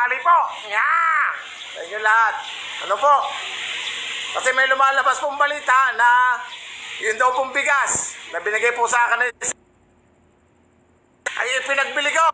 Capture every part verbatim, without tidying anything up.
sali po. Yeah! Sa inyo lahat. Ano po? Kasi may lumalabas pong balita na yun daw pong bigas na binigay po sa akin ay ipinagbili ko.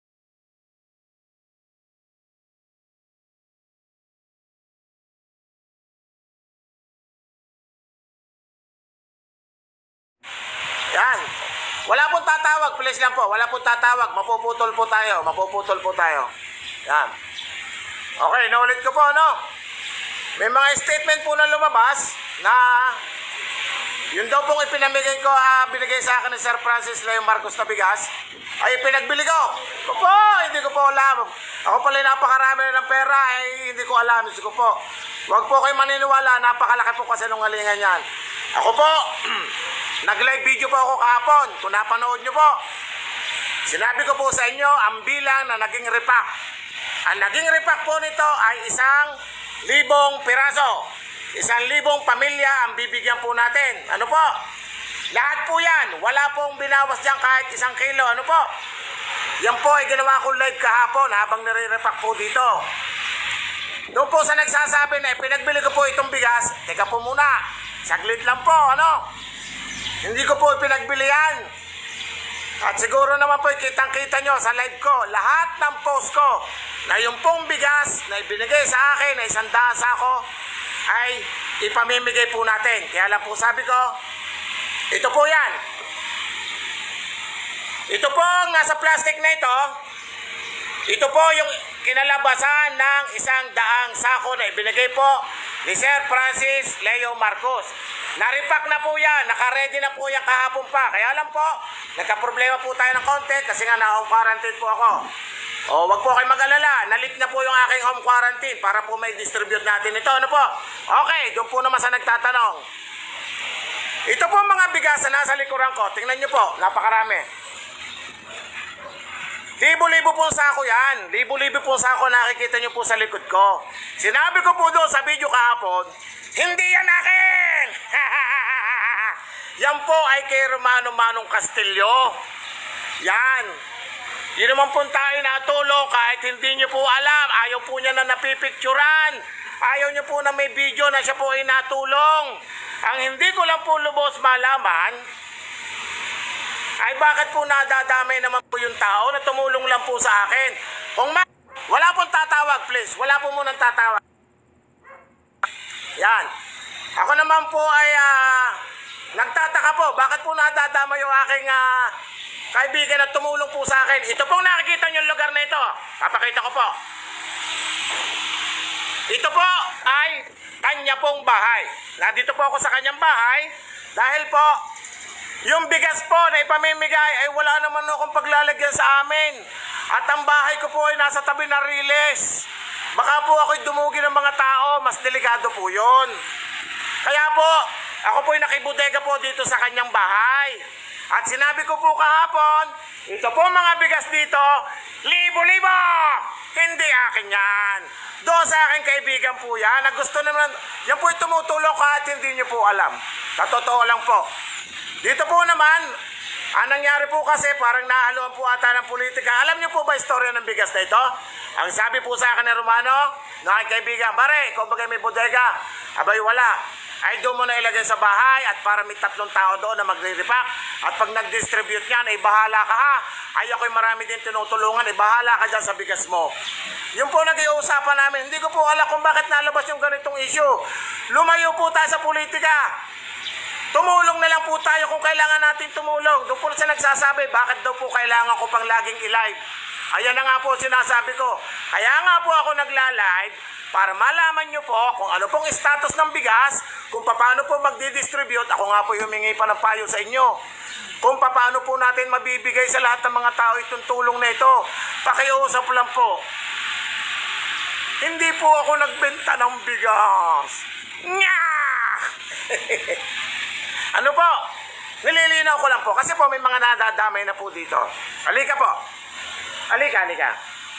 Yan. Wala pong tatawag, please lang po. Wala pong tatawag. Mapuputol po tayo. Mapuputol po tayo. Yan. Okay, naulit ko po, no? May mga statement po na lumabas na yun daw pong ipinamigay ko, uh, binigay sa akin ni Sir Francis Leo Marcos na bigas, ay pinagbili ko. Opo, hindi ko po alam. Ako pala napakarami na ng pera, ay hindi ko alam. Hindi ko po. Huwag po kayo maniniwala, napakalaki po kasi nung alingan yan. Ako po, nag-live video po ako kahapon. Kung napanood nyo po, sinabi ko po sa inyo ang bilang na naging repack. Ang naging repack po nito ay isang libong piraso. Isang libong pamilya ang bibigyan po natin. Ano po? Lahat po yan. Wala pong binawas dyan kahit isang kilo. Ano po? Yan po ay ginawa ko live kahapon habang nire-repack po dito. Doon po sa nagsasabi na pinagbili ko po itong bigas, teka po muna. Saglit lang po. Ano? Hindi ko po ipinagbili yan. At siguro naman po kitang-kita nyo sa live ko, lahat ng post ko na yung pong bigas na ibinigay sa akin na isang daan sako ay ipamimigay po natin. Kaya lang po sabi ko, ito po yan. Ito po nasa plastic na ito. Ito po yung kinalabasan ng isang daang sako na ibinigay po ni Sir Francis Leo Marcos. Naripak na po yan. Nakaready na po yan kahapon pa. Kaya lang po, nagka-problema po tayo ng konti kasi nga na-home quarantine po ako. O, wag po kayo mag-alala. Nalit na po yung aking home quarantine para po may distribute natin ito. Ano po? Okay, doon po naman sa nagtatanong. Ito po mga bigas na nasa likuran ko. Tingnan nyo po, napakarami. Libo-libo po sako yan. Libo-libo po sako nakikita nyo po sa likod ko. Sinabi ko po doon sa video kahapon, hindi yan akin! Yan po ay kay Romano Manong Castillo. Yan. Yun naman po tayo natulong kahit hindi nyo po alam. Ayaw po niya na napipicturan. Ayaw niyo po na may video na siya po ay natulong. Ang hindi ko lang po lubos malaman ay bakit po nadadamay naman po yung tao na tumulong lang po sa akin. Kung ma wala pong tatawag, please. Wala po munang tatawag. Yan. Ako naman po ay uh, nagtataka po. Bakit po nadadama yung aking uh, kaibigan na tumulong po sa akin. Ito pong nakikita nyo yung lugar na ito. Papakita ko po. Ito po ay kanya pong bahay. Nandito po ako sa kanyang bahay. Dahil po, yung bigas po na ipamimigay ay wala naman akong paglalagyan sa amin. At ang bahay ko po ay nasa tabi ng riles. Baka po ako'y dumugi ng mga tao. Mas delikado po yun. Kaya po, ako po'y nakibudega po dito sa kanyang bahay. At sinabi ko po kahapon, ito po mga bigas dito, libo-libo! Hindi akin yan. Doon sa aking kaibigan po yan, na gusto naman, yan po'y tumutulong kahit hindi nyo po alam. Katotoo lang po. Dito po naman, ang nangyari po kasi parang nahaluan po ata ng politika. Alam niyo po ba istorya ng bigas na ito? Ang sabi po sa akin ni Romano, ng aking kaibigan, Bare, ikaw bagay may bodega? Abay wala. Ay doon mo na ilagay sa bahay at para may tatlong tao doon na magre-repack. At pag nag-distribute yan, ay bahala ka ha. Ay ako'y marami din tinutulungan, ay bahala ka dyan sa bigas mo. Yung po nag-iusapan namin, hindi ko po alam kung bakit nalabas yung ganitong issue. Lumayo po tayo sa politika. Tumulong na lang po tayo kung kailangan natin tumulong. Doon po siya nagsasabi, bakit daw po kailangan ko pang laging i-live? Ayan na nga po sinasabi ko. Kaya nga po ako nagla-live para malaman nyo po kung ano pong status ng bigas, kung paano po magdi-distribute. Ako nga po humingi pa ng payo sa inyo. Kung paano po natin mabibigay sa lahat ng mga tao itong tulong na ito. Pakiusap lang po. Hindi po ako nagbenta ng bigas. Nya! Ano po? Nililinaw ko lang po kasi po may mga nadadamay na po dito. Halika po. Halika, halika.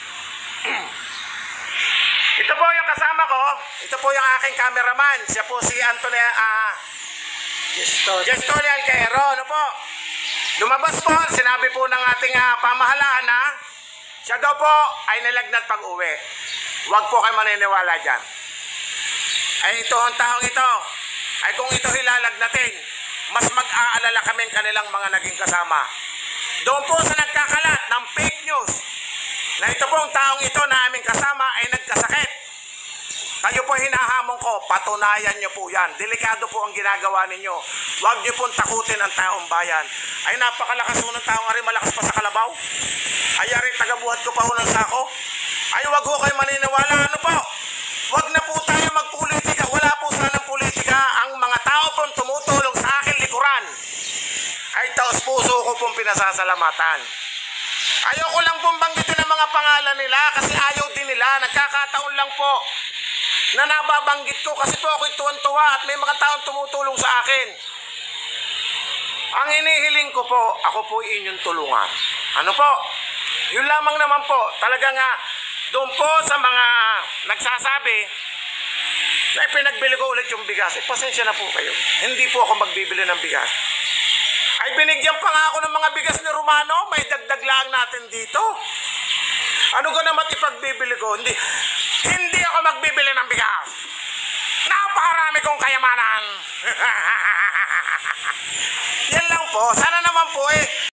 Ito po yung kasama ko. Ito po yung aking cameraman. Siya po si Antonio uh, Gestone Alcaero. Ano po? Lumabas po. Sinabi po ng ating uh, pamahalaan na Siya daw po ay nalagnat pag-uwi. Huwag po kayo maniniwala dyan. Ay ito ang taong ito, ay kung ito hilalagnatin, mas mag-aalala kaming kanilang mga naging kasama. Doon po sa nagkakalat ng fake news, na ito pong taong ito na aming kasama ay nagkasakit. Kayo po hinahamon ko, patunayan nyo po yan. Delikado po ang ginagawa ninyo. Huwag nyo pong takutin ang taong bayan. Ay napakalakas po ng taong ari, malakas pa sa kalabaw. Ay ari, tagabuhat ko pa ho ng sako. Ay wag ho kayo maniniwala. Ano po? Wag na po tayo magpolitika. Wala po sanang politika. Ang mga tao pong tumutulong sa akin likuran ay taos puso ko pong pinasasalamatan. Ayoko lang pong banggitin ang mga pangalan nila kasi ayaw din nila. Nagkakataon lang po na nababanggit ko kasi po ako'y tuwan-tuwa at may mga taong tumutulong sa akin. Ang hinihiling ko po, ako po inyong tulungan. Ano po? Yun lamang naman po. Talaga nga, doon po sa mga nagsasabi na ipinagbili ko ulit yung bigas. Eh, pasensya na po kayo. Hindi po ako magbibili ng bigas. Ay binigyan pa nga ako ng mga bigas ni Romano. May dagdag lang natin dito. Ano ko naman ipagbibili ko? Hindi, hindi ako magbibili ng bigas. Napakarami kong kayamanan. Yan lang po. Sana naman po eh,